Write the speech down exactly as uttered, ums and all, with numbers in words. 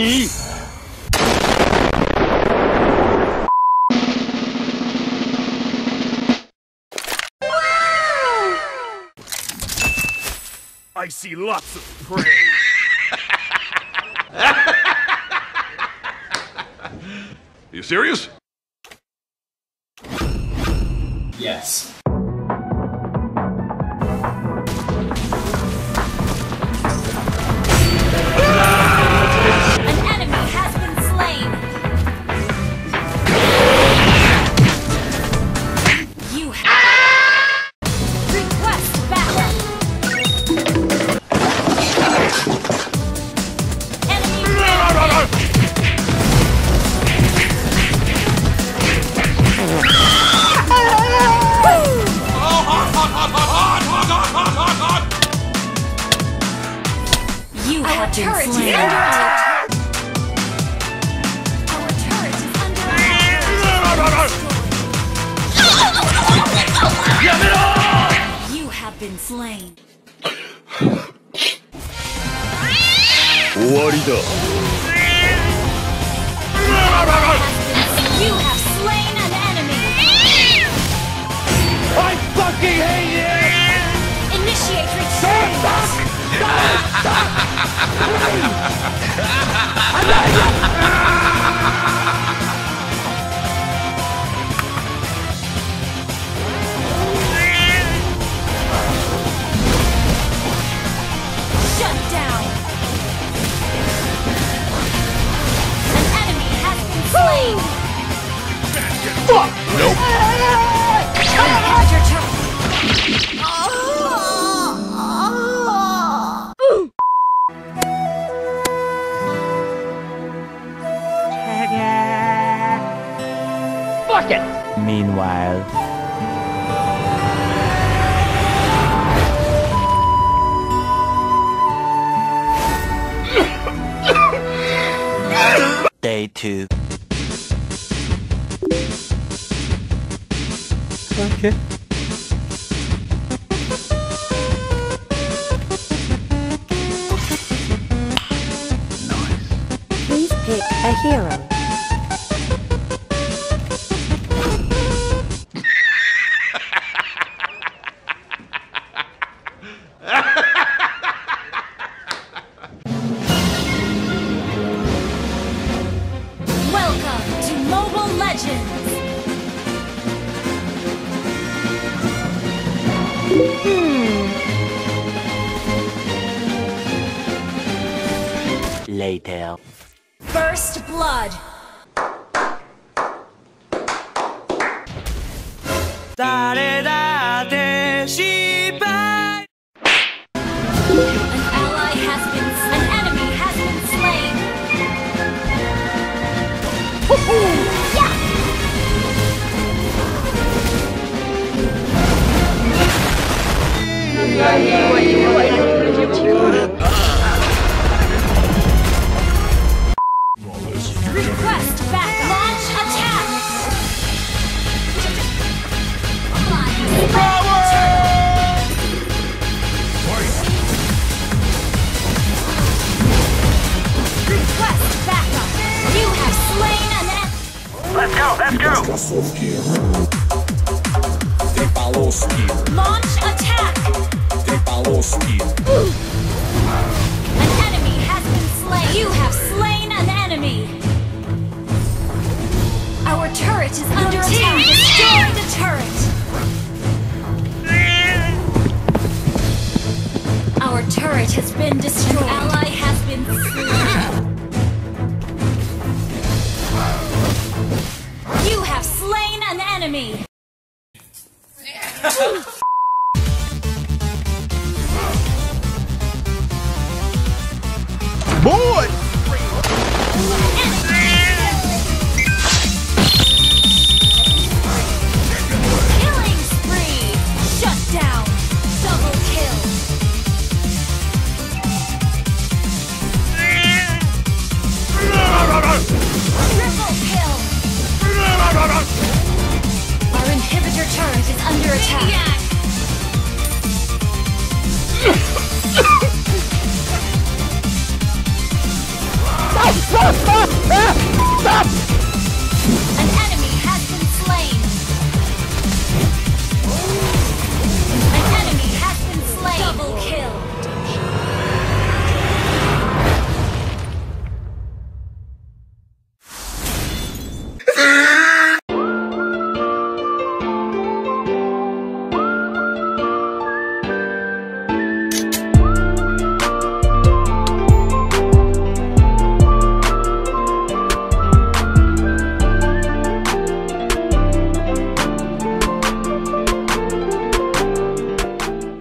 何? I see lots of prey. You serious? Yes. An enemy has been slain. You have request backup. You have been slain. Our turret is under attack. You have been slain. 終わりだ。 You have slain an enemy. I fucking hate it! Initiate retreat. Shut down. An enemy has been slain. Fuck! Nope. Roger turret. Fuck it! Meanwhile... Day two. Okay. Please pick a hero. Welcome to Mobile Legends. Later. First blood. An ally has been an enemy has been slain. Yeah. Request backup. Launch attack. Request backup. You have slain an enemy. Let's go, let's go! Launch attack. An enemy has been slain. You have slain an enemy. Our turret is under attack. Destroy the turret. Our turret has been destroyed. An ally has been slain. You have slain an enemy. Boy! Killing spree. Shut down. Double kill. Triple kill. Our inhibitor turret is under attack.